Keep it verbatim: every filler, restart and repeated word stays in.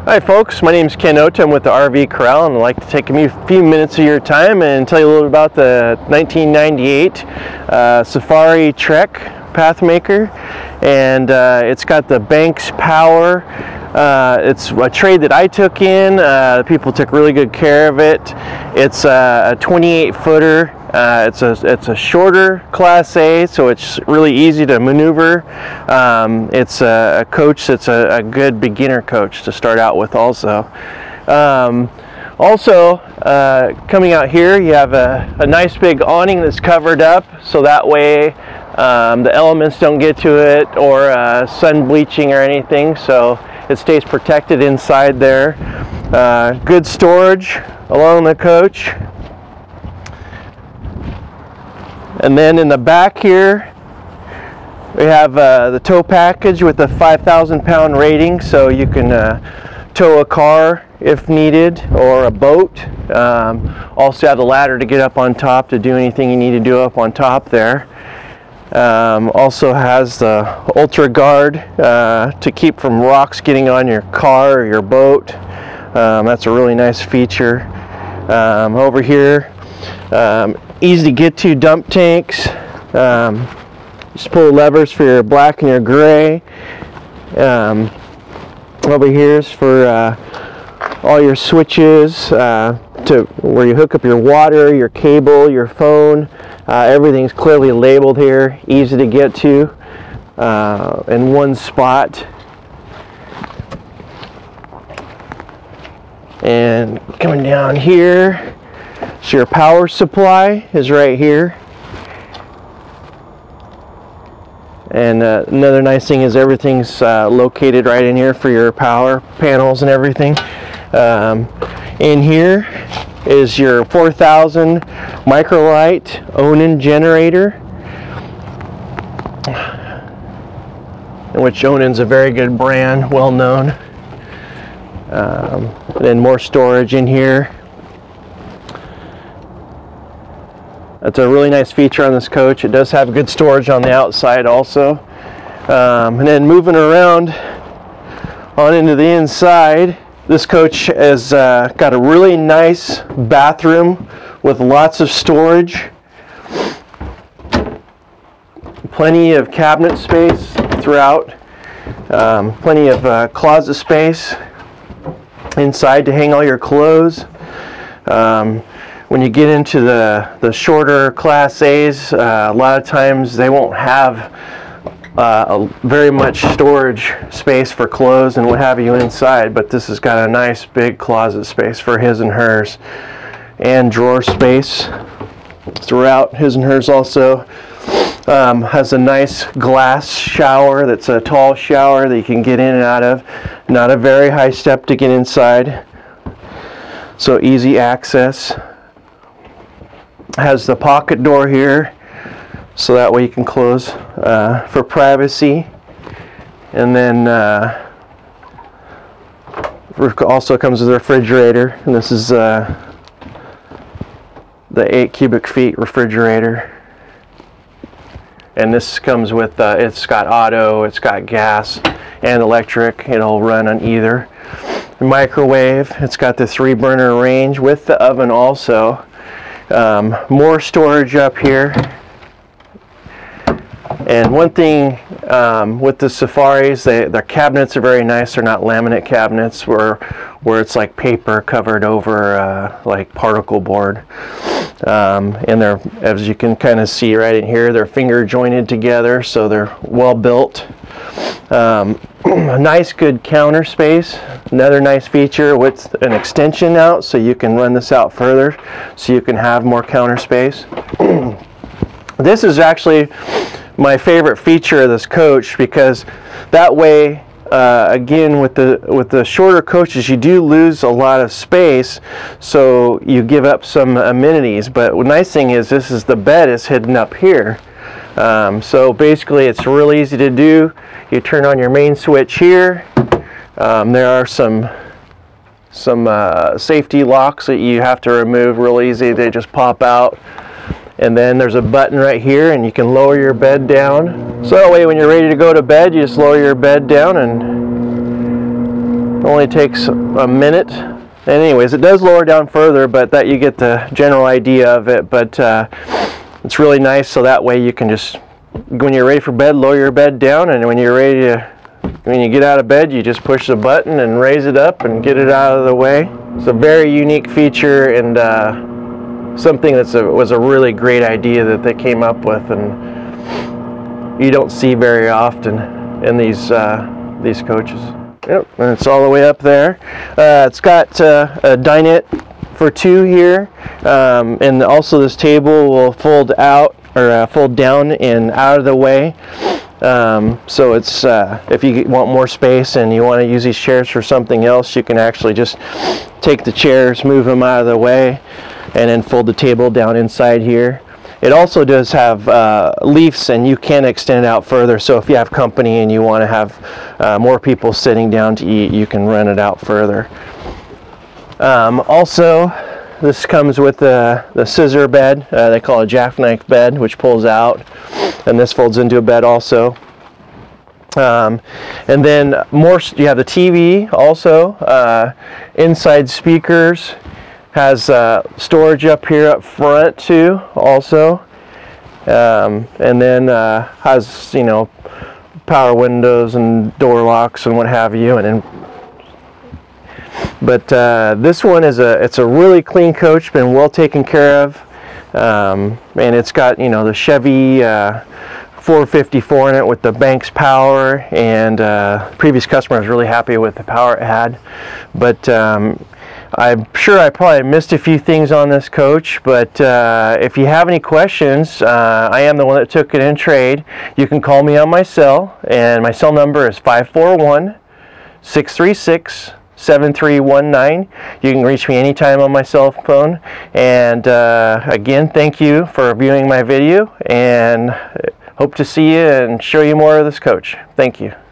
Hi folks, my name is Ken Ota. I'm with the R V Corral, and I'd like to take a few minutes of your time and tell you a little about the nineteen ninety-eight uh, Safari Trek Pathmaker. And uh, it's got the Banks power. Uh, it's a trade that I took in. Uh, people took really good care of it. It's a twenty-eight footer. Uh, it's a it's a shorter Class A, so it's really easy to maneuver. Um, it's a, a coach that's a, a good beginner coach to start out with. Also, um, also uh, coming out here, you have a, a nice big awning that's covered up, so that way um, the elements don't get to it, or uh, sun bleaching or anything. So it stays protected inside there. Uh, good storage along the coach. And then in the back here, we have uh, the tow package with the five thousand pound rating, so you can uh, tow a car if needed, or a boat. Um, also have the ladder to get up on top to do anything you need to do up on top there. Um, also has the Ultra Guard uh, to keep from rocks getting on your car or your boat. Um, that's a really nice feature. Um, over here, um, easy to get to dump tanks. Um, just pull levers for your black and your gray. Um, over here is for uh, all your switches uh, to where you hook up your water, your cable, your phone. Uh, everything's clearly labeled here, easy to get to uh, in one spot. And coming down here, so your power supply is right here. And uh, another nice thing is everything's uh, located right in here for your power panels and everything. Um, in here is your four thousand Microlite Onan generator, which Onan's a very good brand, well known. Um, and then more storage in here. That's a really nice feature on this coach. It does have good storage on the outside also. Um, and then moving around on into the inside, this coach has uh, got a really nice bathroom with lots of storage. Plenty of cabinet space throughout. Um, plenty of uh, closet space inside to hang all your clothes. Um, When you get into the, the shorter Class A's, uh, a lot of times they won't have uh, a, very much storage space for clothes and what have you inside, but this has got a nice big closet space for his and hers, and drawer space throughout his and hers also. Um, has a nice glass shower that's a tall shower that you can get in and out of. Not a very high step to get inside, so easy access. Has the pocket door here, so that way you can close uh, for privacy. And then uh, also comes with a refrigerator, and this is uh, the eight cubic feet refrigerator. And this comes with uh, it's got auto, it's got gas and electric. It'll run on either. Microwave. It's got the three burner range with the oven also. Um, more storage up here. And one thing um, with the Safaris, they, their cabinets are very nice. They're not laminate cabinets where where it's like paper covered over uh, like particle board. Um, and they're, as you can kind of see right in here, they're finger jointed together, so they're well built. Um, a nice good counter space. Another nice feature with an extension out, so you can run this out further, so you can have more counter space. This is actually my favorite feature of this coach, because that way, uh, again, with the with the shorter coaches, you do lose a lot of space, so you give up some amenities. But the nice thing is, this is the bed is hidden up here. Um, so basically, it's real easy to do. You turn on your main switch here. Um, there are some some uh, safety locks that you have to remove real easy. They just pop out. And then there's a button right here, and you can lower your bed down. So that way when you're ready to go to bed, you just lower your bed down and only takes a minute. And anyways, it does lower down further, but that you get the general idea of it. But uh, it's really nice, so that way you can just, when you're ready for bed, lower your bed down, and when you're ready to, when you get out of bed, you just push the button and raise it up and get it out of the way. It's a very unique feature, and uh, something that's a, was a really great idea that they came up with, and you don't see very often in these uh, these coaches. Yep, and it's all the way up there. Uh, it's got uh, a dinette for two here, um, and also this table will fold out or uh, fold down and out of the way. Um, so it's uh, if you want more space and you want to use these chairs for something else, you can actually just take the chairs, move them out of the way, and then fold the table down inside here. It also does have uh, leaves, and you can extend it out further. So if you have company and you want to have uh, more people sitting down to eat, you can run it out further. Um, also, this comes with the, the scissor bed. Uh, they call it a jackknife bed, which pulls out, and this folds into a bed also. Um, and then more, you have the T V also, uh, inside speakers. Has uh, storage up here up front too, also, um, and then uh, has, you know, power windows and door locks and what have you. And then, but uh, this one is a it's a really clean coach, been well taken care of, um, and it's got, you know, the Chevy uh, four fifty-four in it with the Banks power, and uh, previous customer was really happy with the power it had, but. Um, I'm sure I probably missed a few things on this coach, but uh, if you have any questions, uh, I am the one that took it in trade. You can call me on my cell, and my cell number is five four one, six three six, seven three one nine. You can reach me anytime on my cell phone. And uh, again, thank you for viewing my video, and hope to see you and show you more of this coach. Thank you.